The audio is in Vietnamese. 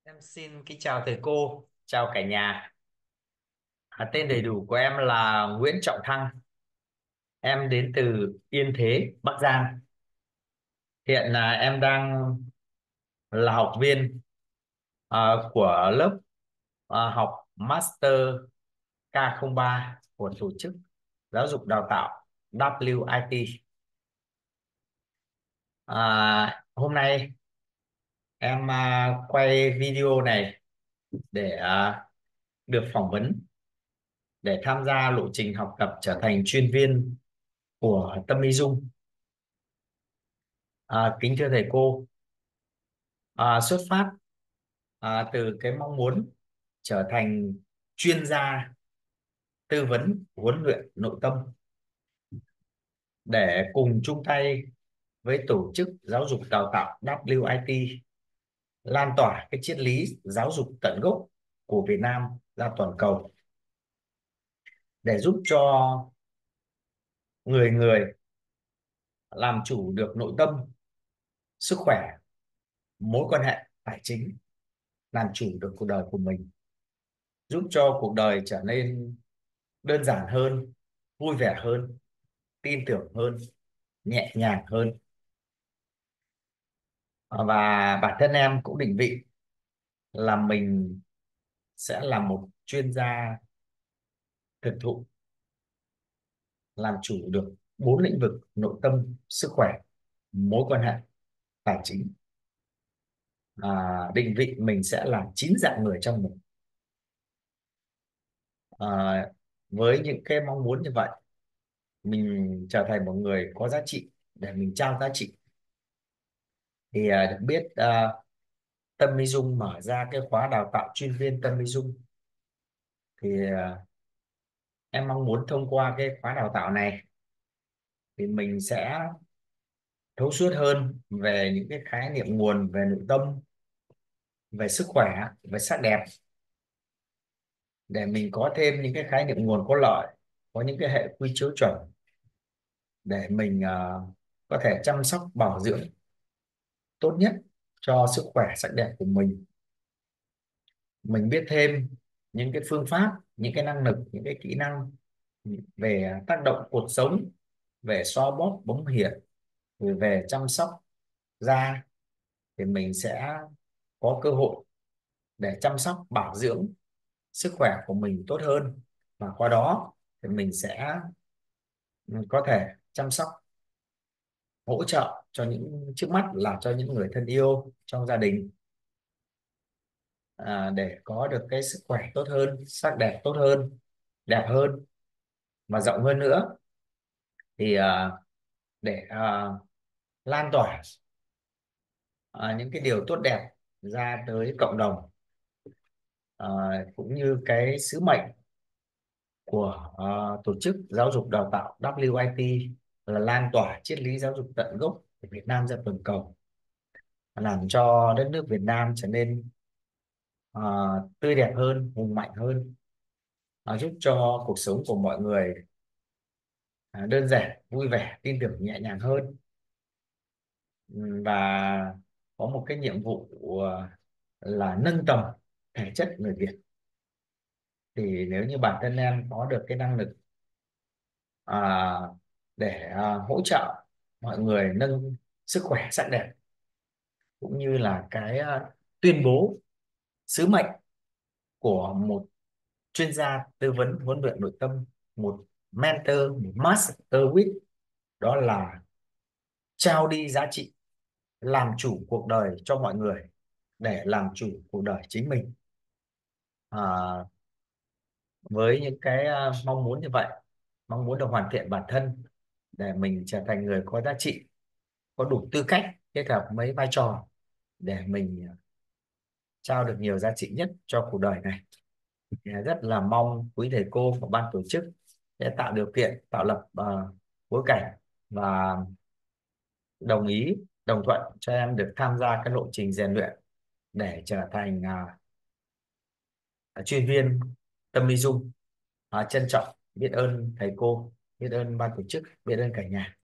Em xin kính chào thầy cô, chào cả nhà. Tên đầy đủ của em là Nguyễn Trọng Thăng. Em đến từ Yên Thế, Bắc Giang. Hiện là em đang là học viên của lớp học Master K03 của tổ chức giáo dục đào tạo WIT. Hôm nay em quay video này để được phỏng vấn, để tham gia lộ trình học tập trở thành chuyên viên của Tâm Lý Dung. Kính thưa thầy cô, xuất phát từ cái mong muốn trở thành chuyên gia tư vấn huấn luyện nội tâm để cùng chung tay với tổ chức giáo dục đào tạo WIT lan tỏa cái triết lý giáo dục tận gốc của Việt Nam ra toàn cầu, để giúp cho người người làm chủ được nội tâm, sức khỏe, mối quan hệ tài chính, làm chủ được cuộc đời của mình, giúp cho cuộc đời trở nên đơn giản hơn, vui vẻ hơn, tin tưởng hơn, nhẹ nhàng hơn. Và bản thân em cũng định vị là mình sẽ là một chuyên gia thực thụ, làm chủ được bốn lĩnh vực: nội tâm, sức khỏe, mối quan hệ, tài chính. Định vị mình sẽ là chín dạng người trong một. à, với những cái mong muốn như vậy, mình trở thành một người có giá trị để mình trao giá trị, thì được biết Tâm Lý Dung mở ra cái khóa đào tạo chuyên viên Tâm Lý Dung, thì em mong muốn thông qua cái khóa đào tạo này thì mình sẽ thấu suốt hơn về những cái khái niệm nguồn về nội tâm, về sức khỏe, về sắc đẹp, để mình có thêm những cái khái niệm nguồn có lợi, có những cái hệ quy chiếu chuẩn để mình có thể chăm sóc bảo dưỡng tốt nhất cho sức khỏe sắc đẹp của mình. Mình biết thêm những cái phương pháp, những cái năng lực, những cái kỹ năng về tác động cuộc sống, về xoa bóp bóng huyệt, rồi về chăm sóc da, thì mình sẽ có cơ hội để chăm sóc bảo dưỡng sức khỏe của mình tốt hơn, và qua đó thì mình sẽ có thể chăm sóc, hỗ trợ cho những trước mắt là cho những người thân yêu trong gia đình, để có được cái sức khỏe tốt hơn, sắc đẹp tốt hơn, đẹp hơn và rộng hơn nữa. Thì để lan tỏa những cái điều tốt đẹp ra tới cộng đồng, à, cũng như cái sứ mệnh của tổ chức giáo dục đào tạo WIT là lan tỏa triết lý giáo dục tận gốc của Việt Nam ra toàn cầu, làm cho đất nước Việt Nam trở nên à, tươi đẹp hơn, hùng mạnh hơn, giúp cho cuộc sống của mọi người đơn giản, vui vẻ, tin tưởng, nhẹ nhàng hơn. Và có một cái nhiệm vụ là nâng tầm thể chất người Việt. Thì nếu như bản thân em có được cái năng lực à, để hỗ trợ mọi người nâng sức khỏe sắc đẹp, cũng như là cái tuyên bố sứ mệnh của một chuyên gia tư vấn huấn luyện nội tâm, một mentor, một master with, đó là trao đi giá trị, làm chủ cuộc đời cho mọi người để làm chủ cuộc đời chính mình. à, với những cái mong muốn như vậy, mong muốn được hoàn thiện bản thân để mình trở thành người có giá trị, có đủ tư cách kết hợp mấy vai trò để mình trao được nhiều giá trị nhất cho cuộc đời này. Thì rất là mong quý thầy cô và ban tổ chức sẽ tạo điều kiện, tạo lập bối cảnh và đồng ý, đồng thuận cho em được tham gia cái lộ trình rèn luyện để trở thành chuyên viên Tâm Lý Dung. Trân trọng biết ơn thầy cô, biết ơn ban tổ chức, biết ơn cả nhà.